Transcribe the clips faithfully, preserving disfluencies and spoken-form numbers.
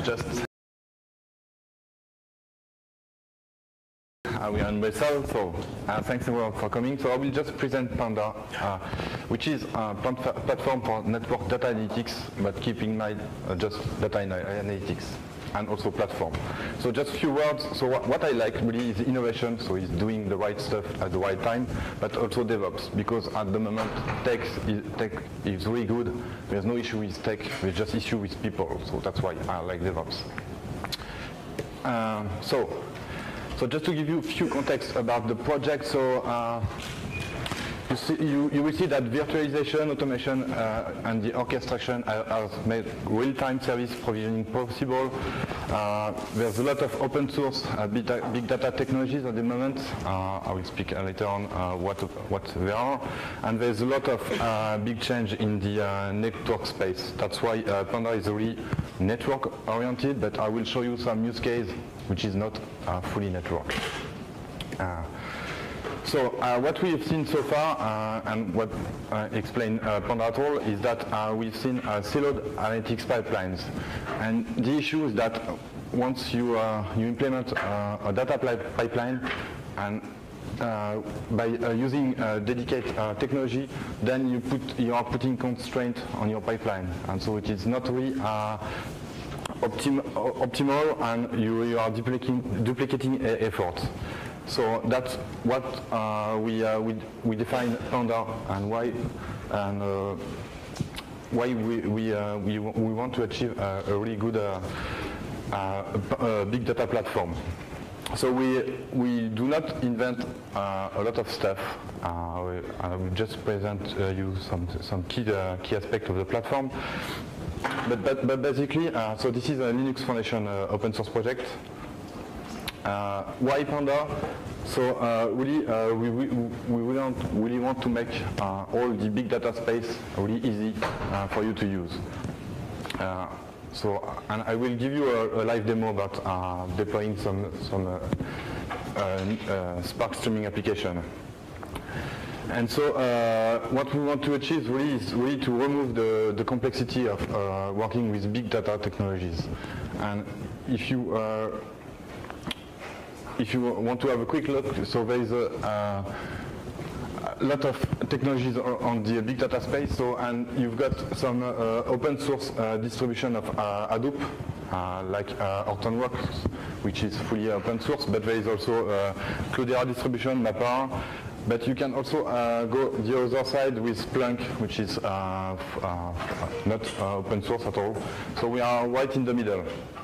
just Uh, we are in Brussels, so uh, thanks everyone for coming. So I will just present Panda, uh, which is a platform for network data analytics, but keep in mind uh, just data analytics and also platform. So just a few words. So what, what I like really is innovation, so it's doing the right stuff at the right time, but also DevOps, because at the moment tech is, tech is really good. There's no issue with tech, there's just issue with people, so that's why I like DevOps. Um, so. So just to give you a few context about the project, so uh, you, see, you, you will see that virtualization, automation, uh, and the orchestration have made real-time service provisioning possible. Uh, there's a lot of open source uh, big, big data technologies at the moment. Uh, I will speak later on uh, what, what they are. And there's a lot of uh, big change in the uh, network space. That's why uh, Panda is really network-oriented, but I will show you some use case which is not uh, fully network. Uh, so uh, what we have seen so far, uh, and what uh, explain uh, Panda at all, is that uh, we've seen uh, siloed analytics pipelines. And the issue is that once you, uh, you implement uh, a data pipeline, and uh, by uh, using uh, dedicated uh, technology, then you, put, you are putting constraint on your pipeline. And so it is not really uh, Optim optimal, and you, you are duplicating, duplicating efforts. So that's what uh, we, uh, we we define Panda, and why and uh, why we we, uh, we we want to achieve a, a really good uh, uh, a big data platform. So we we do not invent uh, a lot of stuff. Uh, we, I will just present uh, you some some key uh, key aspects of the platform. But, but, but basically, uh, so this is a Linux Foundation uh, open source project. Uh, why Panda? So uh, really, uh, we, we, we really, want, really want to make uh, all the big data space really easy uh, for you to use. Uh, so, and I will give you a, a live demo about uh, deploying some, some uh, uh, uh, Spark streaming application. And so uh, what we want to achieve really is really to remove the, the complexity of uh, working with big data technologies. And if you uh, if you want to have a quick look, so there is a, uh, a lot of technologies on the big data space. So and you've got some uh, open source uh, distribution of uh, Hadoop, uh, like uh, Hortonworks, which is fully open source. But there is also uh, Cloudera distribution, Mapr. But you can also uh, go the other side with Splunk, which is uh, uh, not uh, open source at all. So we are right in the middle.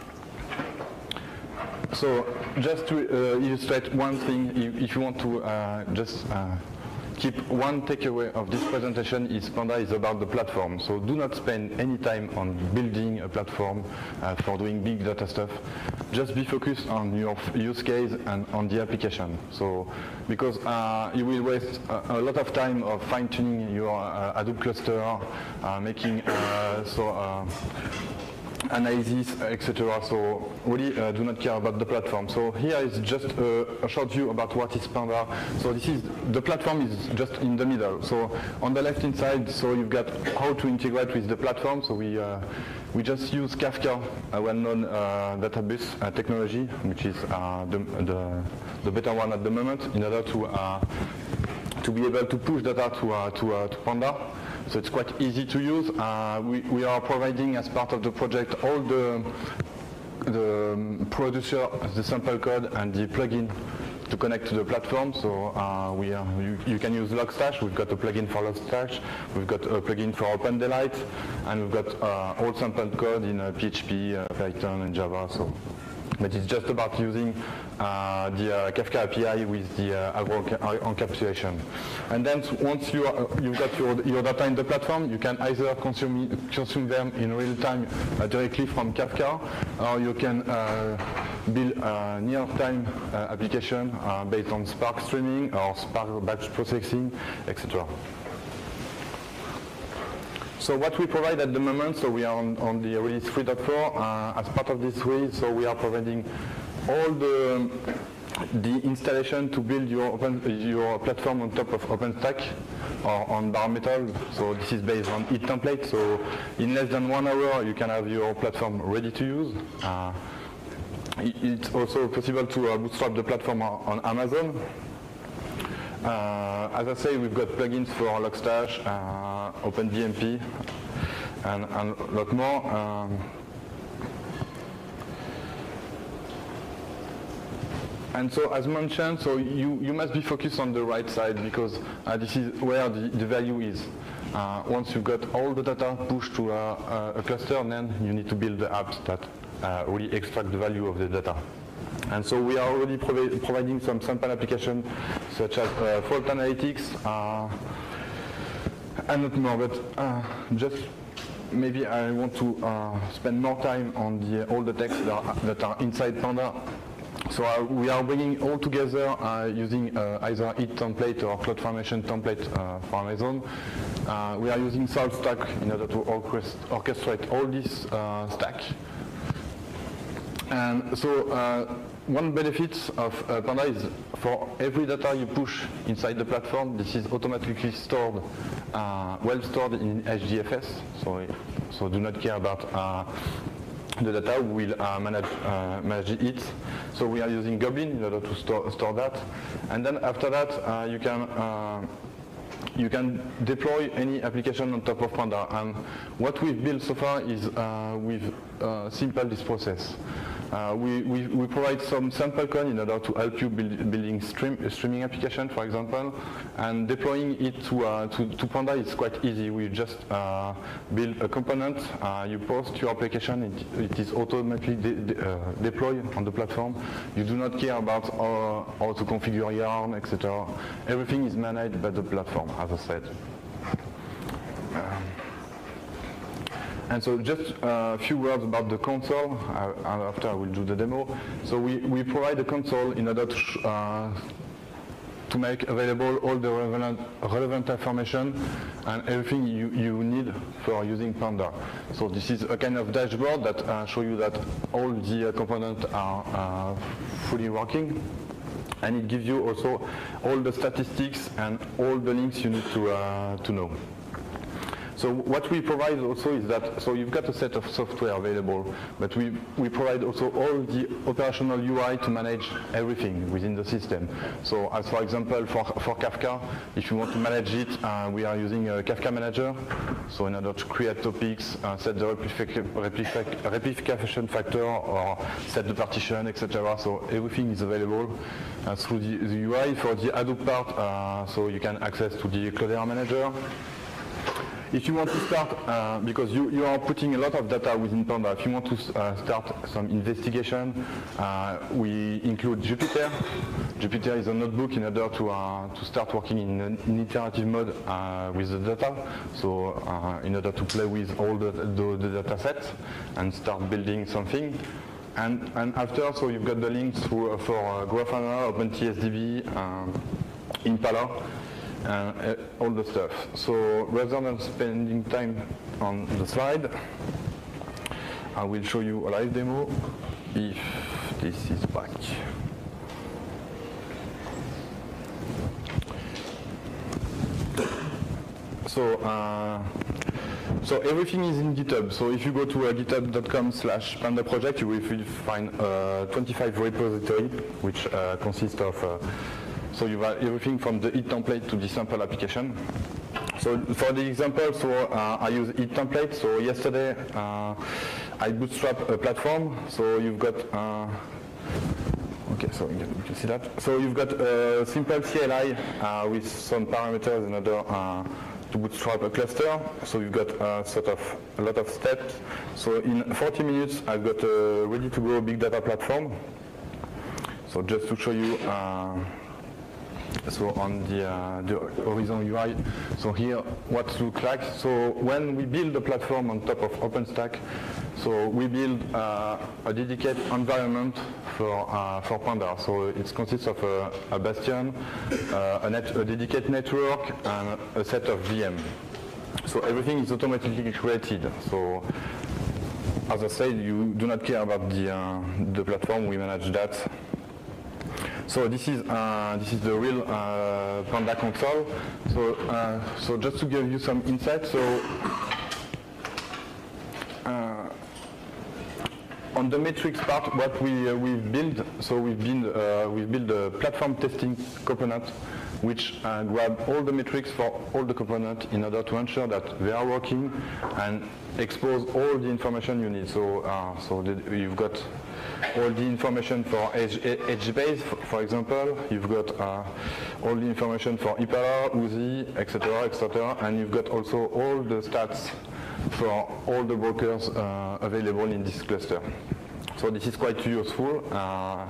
So just to uh, illustrate one thing, if, if you want to uh, just uh, keep one takeaway of this presentation, is Panda is about the platform. So do not spend any time on building a platform uh, for doing big data stuff. Just be focused on your use case and on the application. So because uh, you will waste a, a lot of time of fine-tuning your uh, Hadoop cluster, uh, making uh, so uh, analysis, et cetera. So really uh, do not care about the platform. So here is just a, a short view about what is Panda. So this is the platform is just in the middle. So on the left hand side, so you've got how to integrate with the platform. So we uh, we just use Kafka, a well-known uh, database uh, technology, which is uh, the, the the better one at the moment, in order to uh, to be able to push data to uh, to, uh, to Panda. So it's quite easy to use. Uh, we, we are providing as part of the project all the, the producer, the sample code and the plugin to connect to the platform. So uh, we are, you, you can use Logstash. We've got a plugin for Logstash. We've got a plugin for OpenDaylight. And we've got uh, all sample code in uh, P H P, uh, Python and Java. So. But it's just about using uh, the uh, Kafka A P I with the uh, Agro encapsulation. And then once you are, you've got your, your data in the platform, you can either consume, consume them in real time uh, directly from Kafka, or you can uh, build a near-time uh, application uh, based on Spark streaming or Spark batch processing, et cetera. So what we provide at the moment, so we are on, on the release three point four. Uh, as part of this release, so we are providing all the the installation to build your open, your platform on top of OpenStack. or on bare metal. So this is based on Heat template. So in less than one hour, you can have your platform ready to use. Uh, it's also possible to uh, bootstrap the platform on Amazon. Uh, as I say, we've got plugins for Logstash, uh, OpenBMP, and, and a lot more. Um, And so, as mentioned, so you, you must be focused on the right side, because uh, this is where the, the value is. Uh, once you've got all the data pushed to a, a cluster, then you need to build the apps that uh, really extract the value of the data. And so we are already provi providing some sample applications, such as uh, fault analytics, uh, and not more, but uh, just maybe I want to uh, spend more time on the, all the texts that are, that are inside Panda. So uh, we are bringing all together uh, using uh, either Heat template or CloudFormation template uh, for Amazon. Uh, we are using SaltStack in order to orchestrate all this uh, stack. And so uh, one benefit of uh, Panda is for every data you push inside the platform, this is automatically stored, uh, well stored in H D F S. So, so do not care about uh, the data, we will uh, manage, uh, manage it. So we are using Goblin in order to store, store that. And then after that, uh, you can uh, you can deploy any application on top of Panda. And what we've built so far is uh, we've uh, simplified this process. Uh, we, we, we provide some sample code in order to help you build, building stream, a streaming application, for example, and deploying it to, uh, to, to Panda is quite easy. We just uh, build a component, uh, you post your application, it, it is automatically de de uh, deployed on the platform. You do not care about how, how to configure Yarn, et cetera. Everything is managed by the platform, as I said. Um, And so just a few words about the console, uh, and after I will do the demo. So we, we provide a console in order to, uh, to make available all the relevant, relevant information and everything you, you need for using Panda. So this is a kind of dashboard that uh, shows you that all the uh, components are uh, fully working. And it gives you also all the statistics and all the links you need to, uh, to know. So what we provide also is that, so you've got a set of software available, but we, we provide also all the operational U I to manage everything within the system. So as for example, for, for Kafka, if you want to manage it, uh, we are using a Kafka Manager. So in order to create topics, uh, set the replic replic replication factor, or set the partition, et cetera. So everything is available uh, through the, the U I. For the Hadoop part, uh, so you can access to the Cloudera Manager. If you want to start, uh, because you, you are putting a lot of data within Panda, if you want to uh, start some investigation, uh, we include Jupyter. Jupyter is a notebook in order to, uh, to start working in an iterative mode uh, with the data. So uh, in order to play with all the, the, the data sets and start building something. And, and after, so you've got the links through, uh, for uh, Grafana, OpenTSDB, um, Impala. Uh, all the stuff. So rather than spending time on the slide, I will show you a live demo if this is back. So, uh, so everything is in GitHub. So if you go to uh, github dot com slash panda project, you will find uh, twenty-five repository, which uh, consist of uh, so you have everything from the Heat template to the sample application. So for the example, so uh, I use Heat template. So yesterday uh, I bootstrap a platform. So you've got, uh, okay, so you can see that. So you've got a simple C L I uh, with some parameters in order uh, to bootstrap a cluster. So you've got uh, sort of a lot of steps. So in forty minutes, I've got a ready to go big data platform. So just to show you. Uh, So on the, uh, the Horizon U I, so here what it looks like. So when we build a platform on top of OpenStack, so we build uh, a dedicated environment for uh, for Panda. So it consists of a, a bastion, uh, a, net, a dedicated network, and a set of V M. So everything is automatically created. So as I said, you do not care about the uh, the platform. We manage that. So this is uh, this is the real uh, Panda console. So uh, so just to give you some insight, so uh, on the metrics part, what we uh, we've built, so we've built uh, we've built a platform testing component, which uh, grab all the metrics for all the components in order to ensure that they are working and expose all the information you need. So uh, so the, you've got all the information for HBase, for example. You've got uh, all the information for Impala, Uzi, et cetera, et cetera, and you've got also all the stats for all the brokers uh, available in this cluster. So this is quite useful. Uh,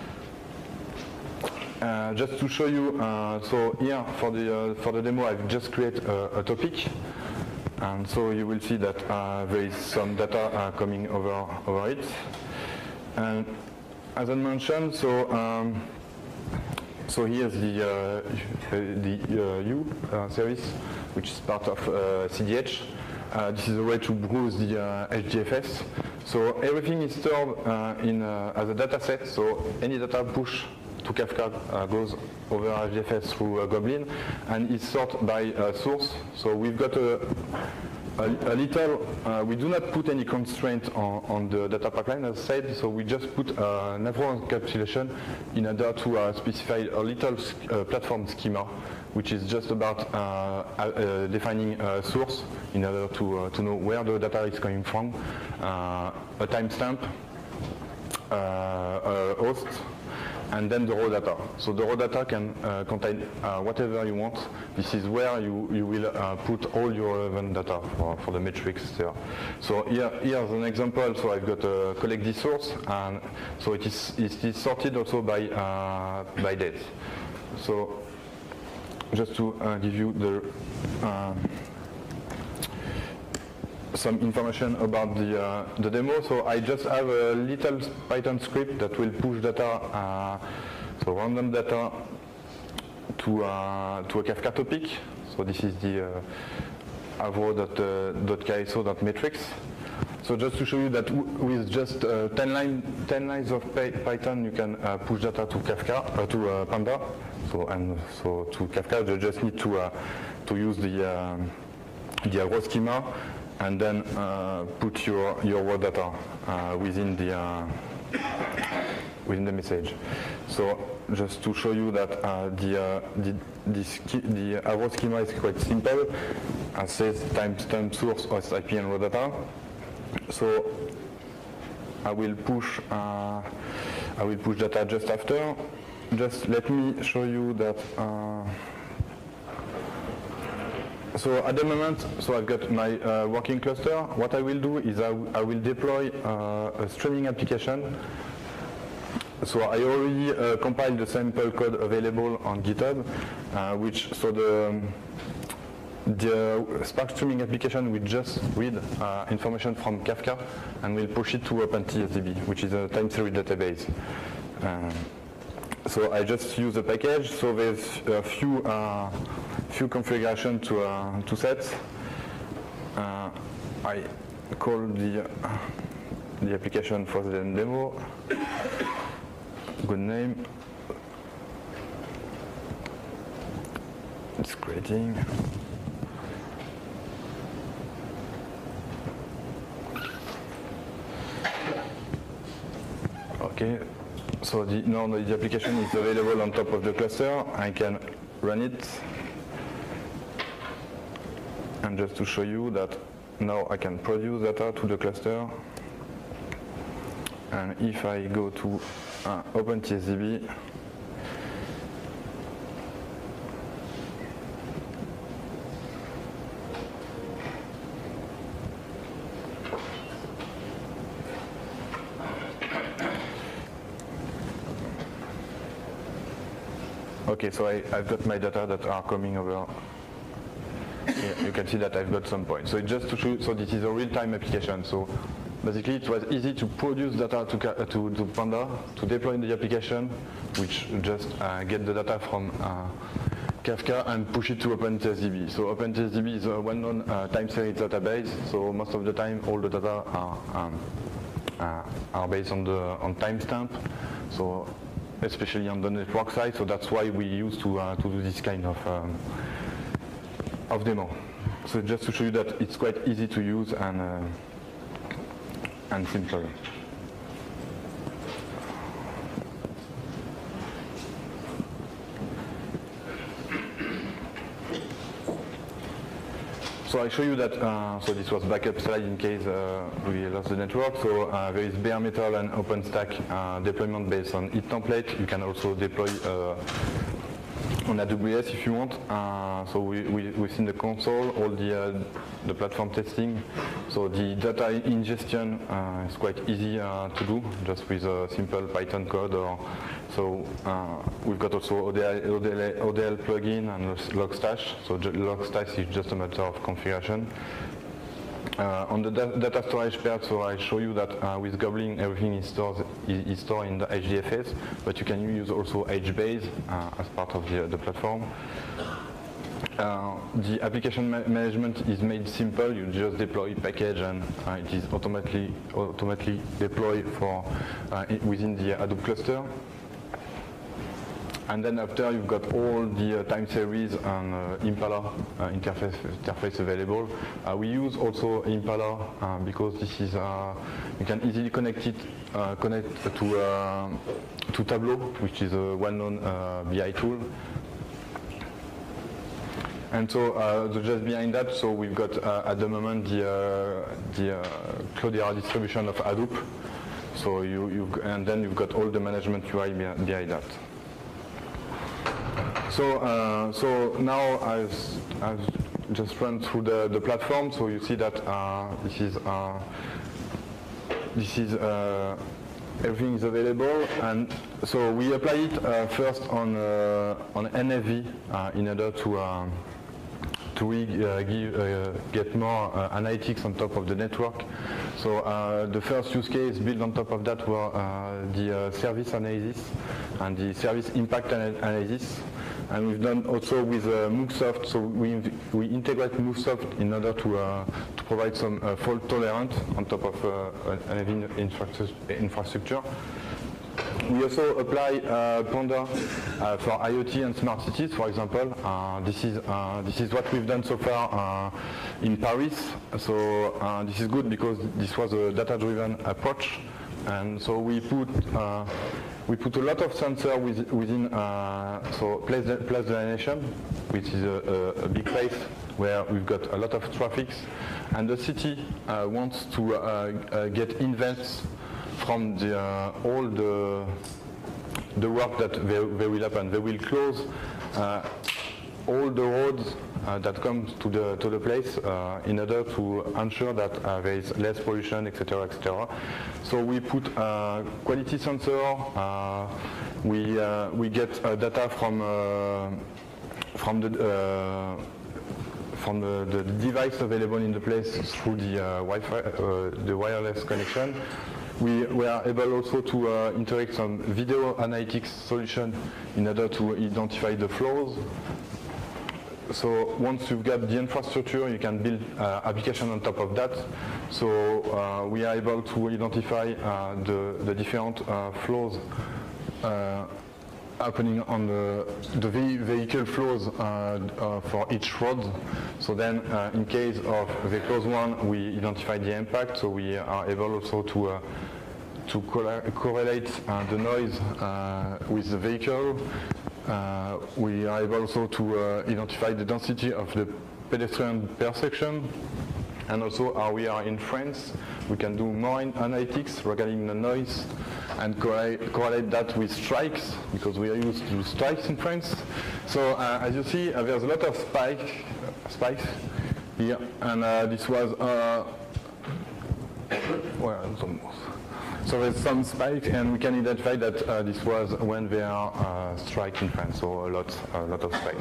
uh, just to show you, uh, so here for the uh, for the demo, I've just created a, a topic, and so you will see that uh, there is some data uh, coming over over it. And as I mentioned, so um, so here's the uh, the uh, U uh, service, which is part of uh, C D H. Uh, this is a way to browse the uh, H D F S. So everything is stored uh, in uh, as a data set. So any data push to Kafka uh, goes over H D F S through uh, Goblin, and is sorted by uh, source. So we've got a A, a little, uh, we do not put any constraint on, on the data pipeline, as I said, so we just put uh, an Avro encapsulation in order to uh, specify a little uh, platform schema, which is just about uh, uh, defining a source in order to, uh, to know where the data is coming from, uh, a timestamp, uh, a host, and then the raw data. So the raw data can uh, contain uh, whatever you want. This is where you, you will uh, put all your relevant data for, for the metrics there. So here, here's an example. So I've got a collect this source, and so it is, it is sorted also by, uh, by date. So just to uh, give you the uh, some information about the, uh, the demo. So I just have a little Python script that will push data, uh, so random data, to, uh, to a Kafka topic. So this is the uh, avro.kso.metrics. So just to show you that with just uh, ten, line, ten lines of Python, you can uh, push data to Kafka, uh, to uh, Panda. So and so to Kafka, you just need to uh, to use the uh, the Avro schema, and then uh, put your your raw data uh, within the uh, within the message. So just to show you that uh, the uh, the the, the Avro schema is quite simple. It says timestamp source, host I P, and raw data. So I will push uh, I will push data just after. Just let me show you that. Uh, So at the moment, so I've got my uh, working cluster. What I will do is I, I will deploy uh, a streaming application. So I already uh, compiled the sample code available on GitHub, uh, which so the the Spark streaming application will just read uh, information from Kafka and will push it to OpenTSDB, which is a time series database. Um, so I just use a package. So there's a few. Uh, few configuration to uh, to set. Uh, I call the uh, the application for the demo. Good name. It's creating. Okay. So the now the application is available on top of the cluster. I can run it. And just to show you that now I can produce data to the cluster, and if I go to uh, OpenTSDB, okay, so I, I've got my data that are coming over. Yeah, you can see that I've got some points. So just to show you, so this is a real-time application. So basically it was easy to produce data to, uh, to, to Panda, to deploy the application, which just uh, get the data from uh, Kafka and push it to OpenTSDB. So OpenTSDB is a well-known uh, time series database. So most of the time all the data are, um, uh, are based on the on timestamp. So especially on the network side. So that's why we used to uh, to do this kind of um, of demo. So just to show you that it's quite easy to use and uh, and simple. So I show you that, uh, so this was backup slide in case uh, we lost the network. So uh, there is bare metal and OpenStack uh, deployment based on it template. You can also deploy uh, on A W S if you want. Uh, so we, we, within the console, all the, uh, the platform testing. So the data ingestion uh, is quite easy uh, to do, just with a simple Python code. Or, so uh, we've got also O D L, O D L, O D L plugin and Logstash. So Logstash is just a matter of configuration. Uh, on the da data storage part, so I show you that uh, with Goblin everything is stored, is, is stored in the H D F S, but you can use also HBase uh, as part of the, the platform. Uh, the application ma management is made simple. You just deploy package and uh, it is automatically automatically deployed for uh, within the Hadoop cluster. And then after you've got all the uh, time series and uh, Impala uh, interface, interface available. Uh, we use also Impala uh, because this is uh, you can easily connect it uh, connect to uh, to Tableau, which is a well-known uh, B I tool. And so uh, the just behind that, so we've got uh, at the moment the uh, the uh, Cloudera distribution of Hadoop. So you you and then you've got all the management U I behind that. So, uh, so now I've, I've just run through the, the platform. So you see that uh, this is uh, this is uh, everything is available, and so we apply it uh, first on uh, on N F V uh, in order to uh, to really, uh, give, uh, get more uh, analytics on top of the network. So uh, the first use case built on top of that were uh, the uh, service analysis and the service impact analysis. And we've done also with uh, MoveSoft, so we, we integrate MoveSoft in order to, uh, to provide some uh, fault tolerant on top of uh, an infrastructure. We also apply uh, Panda uh, for IoT and smart cities, for example. Uh, this is uh, this is what we've done so far uh, in Paris. So uh, this is good because this was a data-driven approach, and so we put uh, we put a lot of sensor with, within uh, so place place delineation, which is a, a, a big place where we've got a lot of traffic, and the city uh, wants to uh, uh, get events from the, uh, all the, the work that they, they will happen. They will close uh, all the roads uh, that come to the, to the place uh, in order to ensure that uh, there is less pollution, et cetera, et cetera. So we put uh, quality sensor, uh, we, uh, we get uh, data from, uh, from the uh, from the, the device available in the place through the uh, Wi-Fi, uh, the wireless connection. We, we are able also to uh, integrate some video analytics solution in order to identify the flows. So once you've got the infrastructure, you can build uh, application on top of that. So uh, we are able to identify uh, the, the different uh, flows uh, happening on the, the vehicle flows uh, uh, for each road. So then uh, in case of the close one, we identify the impact, so we are able also to uh, to correlate uh, the noise uh, with the vehicle. Uh, we are able also to uh, identify the density of the pedestrian per section. And also, uh, we are in France, we can do more analytics regarding the noise and correlate, correlate that with strikes, because we are used to strikes in France. So uh, as you see, uh, there's a lot of spike, uh, spikes here, and uh, this was, uh, well, almost. So there's some spike, and we can identify that uh, this was when there are uh, strikes in France, so a lot, a lot of spike.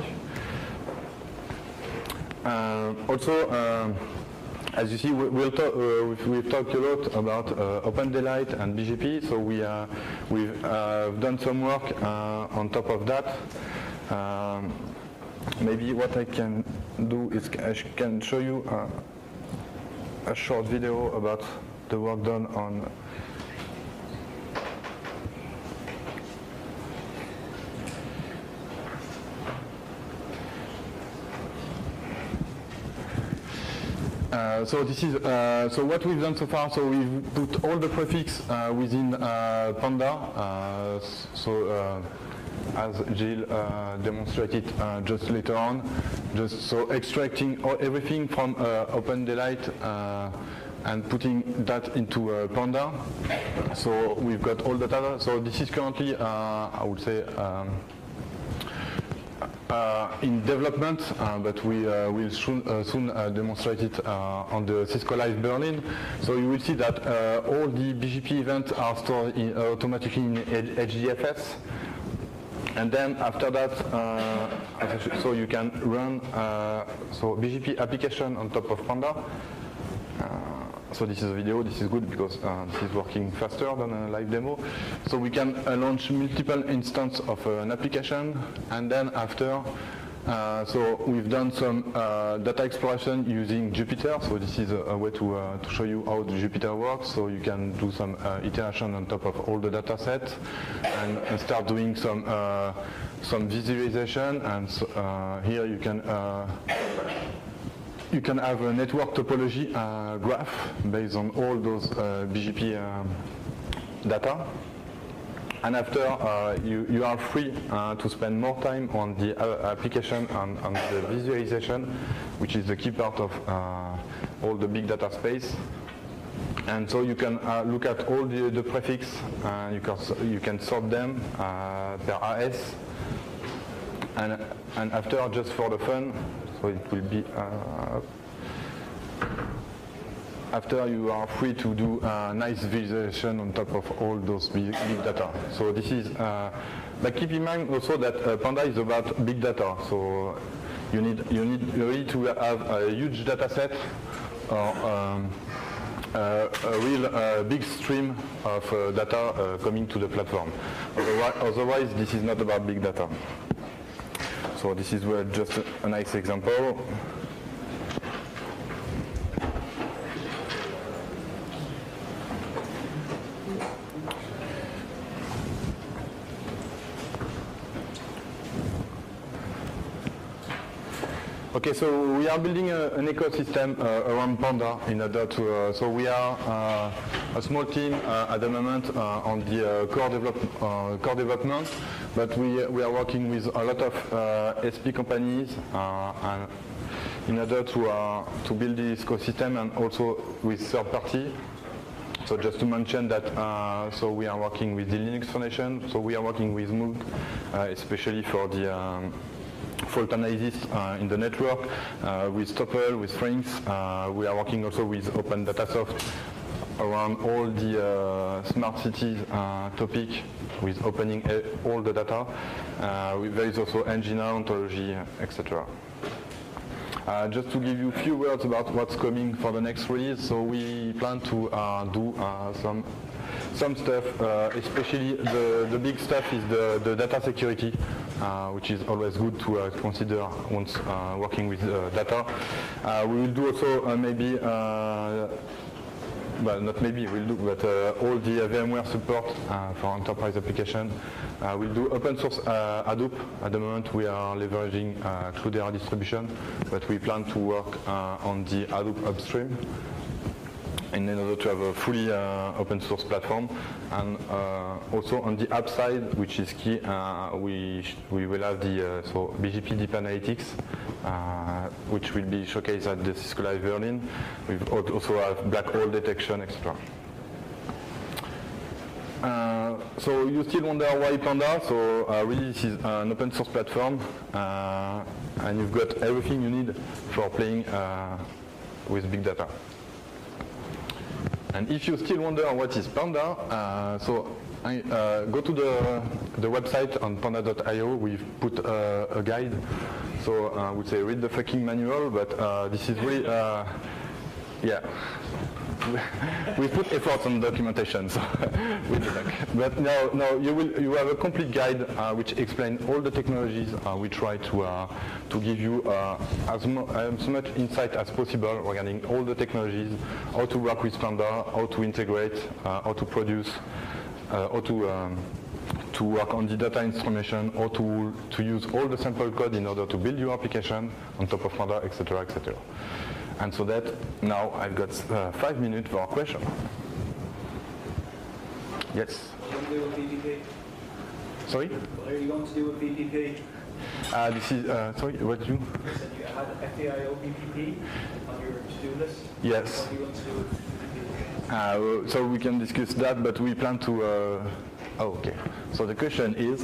Uh, also, um, as you see, we, we'll talk, uh, we've, we've talked a lot about uh, OpenDaylight and B G P, so we, uh, we've uh, done some work uh, on top of that. Um, maybe what I can do is I can show you uh, a short video about the work done on Uh, so this is uh, so what we've done so far. So we've put all the prefix uh, within uh, Panda. Uh, so uh, as Gilles uh, demonstrated uh, just later on, just so extracting all, everything from uh, OpenDaylight uh, and putting that into uh, Panda. So we've got all the data. So this is currently, uh, I would say. Um, Uh, in development, uh, but we uh, will soon, uh, soon uh, demonstrate it uh, on the Cisco Live Berlin. So you will see that uh, all the B G P events are stored in, uh, automatically in H D F S. And then after that, uh, so you can run uh, so B G P application on top of Panda. Uh, So this is a video, this is good because uh, this is working faster than a live demo. So we can uh, launch multiple instances of uh, an application, and then after, uh, so we've done some uh, data exploration using Jupyter. So this is a, a way to, uh, to show you how the Jupyter works. So you can do some uh, iteration on top of all the data sets and, and start doing some, uh, some visualization. And so, uh, here you can uh, You can have a network topology uh, graph based on all those uh, B G P um, data. And after, uh, you, you are free uh, to spend more time on the uh, application and on the visualization, which is the key part of uh, all the big data space. And so you can uh, look at all the, the prefix, uh, you, can, you can sort them uh, per A S. And, and after, just for the fun, so it will be, uh, after you are free to do a nice visualization on top of all those big, big data. So this is, uh, but keep in mind also that uh, Panda is about big data. So you need, you need really to have a huge data set or um, uh, a real uh, big stream of uh, data uh, coming to the platform. Otherwise, otherwise, this is not about big data. So this is where just a, a nice example. Okay, so we are building a, an ecosystem uh, around Panda in order to, uh, so we are uh, a small team uh, at the moment uh, on the uh, core, develop, uh, core development, but we, we are working with a lot of uh, S P companies uh, and in order to, uh, to build this ecosystem, and also with third party. So just to mention that, uh, so we are working with the Linux Foundation, so we are working with Moog, uh, especially for the um, fault analysis uh, in the network, uh, with Topple, with Franks. Uh, we are working also with Open Datasoft around all the uh, smart cities uh, topic, with opening all the data. Uh, there is also Nginx, ontology, et cetera. Uh, just to give you a few words about what's coming for the next release, so we plan to uh, do uh, some some stuff, uh, especially the, the big stuff is the, the data security, uh, which is always good to uh, consider once uh, working with uh, data. Uh, we will do also uh, maybe, uh, well, not maybe, we'll do, but uh, all the uh, VMware support uh, for enterprise application. Uh, we'll do open source uh, Hadoop. At the moment we are leveraging uh, Cloudera distribution, but we plan to work uh, on the Hadoop upstream in order to have a fully uh, open source platform. And uh, also on the app side, which is key, uh, we, we will have the uh, so B G P Deep Analytics, uh, which will be showcased at the Cisco Live Berlin. We also have black hole detection, et cetera. Uh, so you still wonder why Panda? So uh, really this is an open source platform, uh, and you've got everything you need for playing uh, with big data. And if you still wonder what is Panda, uh, so I, uh, go to the, the website on panda dot i o. We've put uh, a guide. So uh, I would say read the fucking manual, but uh, this is really, uh, yeah. We put effort on documentation, so we do that. But no, no, you will you have a complete guide uh, which explains all the technologies. Uh, we try to uh, to give you uh, as, mo as much insight as possible regarding all the technologies, how to work with Panda, how to integrate, uh, how to produce, uh, how to um, to work on the data instrumentation or to, to use all the sample code in order to build your application on top of Panda, et cetera, et cetera. And so that now I've got uh, five minutes for a question. Yes? What are you going to do with V P P? Sorry? What are you going to do with V P P? Uh, this is, uh, sorry, what you? You said you had F A I O V P P on your to-do list. Yes. What are you going to do with V P P? Uh, so we can discuss that, but we plan to, uh, oh, okay. So the question is,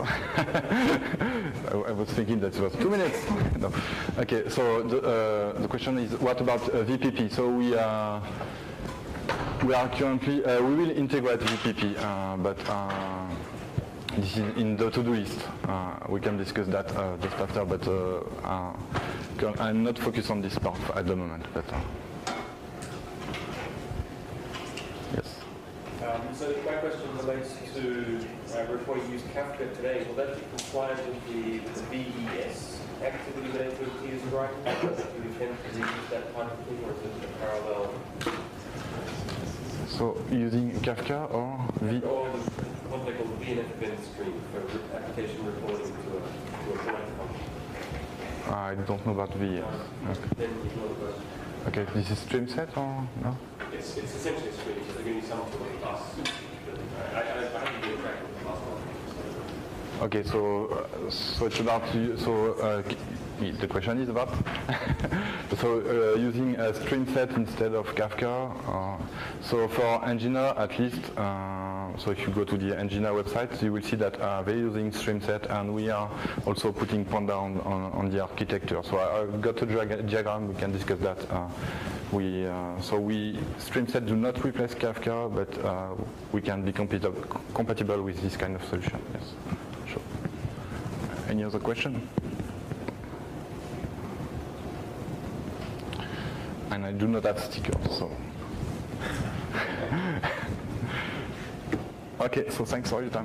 I was thinking that it was two minutes. No. Okay, so the, uh, the question is, what about uh, V P P? So we are, we are currently, uh, we will integrate V P P, uh, but uh, this is in the to-do list. Uh, we can discuss that uh, just after, but uh, uh, I'm not focused on this part at the moment. But uh, yes. Um, so my question relates to uh, reporting use Kafka today. Will that be compliant with the, the V E S activity that N two T is writing? Do you intend to use that kind of thing, or is it a parallel? So using Kafka or V? Or what they call the V N F event stream for application reporting to a, to a point function. I don't know about V E S. Okay. Then you know the question. Okay, this is stream set or no? It's, it's essentially a stream, so they're going to be some sort of class. I, I, I haven't been tracking the class one. Okay, so uh, so it's about so uh, the question is about so uh, using a stream set instead of Kafka. Uh, so for Engina at least, uh, so if you go to the Engina website, you will see that uh, they're using stream set, and we are also putting Panda on, on, on the architecture. So I, I've got a diagram. We can discuss that. Uh, we uh, so we stream set do not replace Kafka, but uh, we can be compatible compatible with this kind of solution. Yes. Sure. Any other question? And I do not have stickers, so. Okay, so thanks for your time.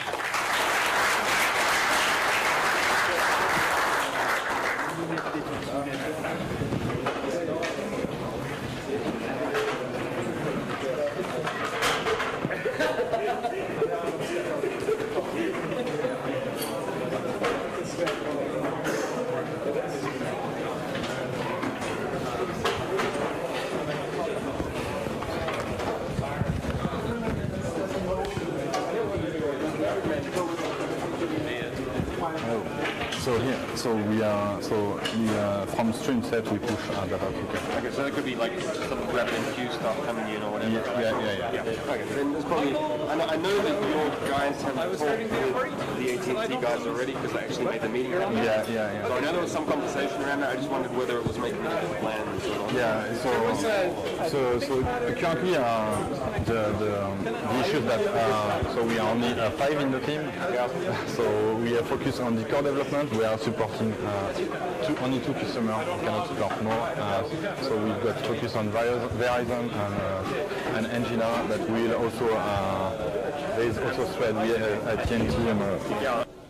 So here, so we are, so we are from stream set we push uh, data to. Okay, so it could be like some RabbitMQ stuff coming in or whatever. Yeah, yeah, yeah. yeah. yeah. Okay, then there's probably. I know, I know that your guys have talked with the A T and T guys already because I actually made the meeting around that. Yeah, yeah, yeah. So I know there was some conversation around that. I just wondered whether it was making any plans or not. Yeah, so so so currently uh, the the, um, the issue is that uh, so we are only uh, five in the team. Yeah. So we are focused on the core development. We are supporting uh, two, only two customers. We cannot support more. Uh, so we've got focus on Verizon and uh, and Engina, but we'll also uh, there is also thread with uh, A T and T and. Uh, Yeah.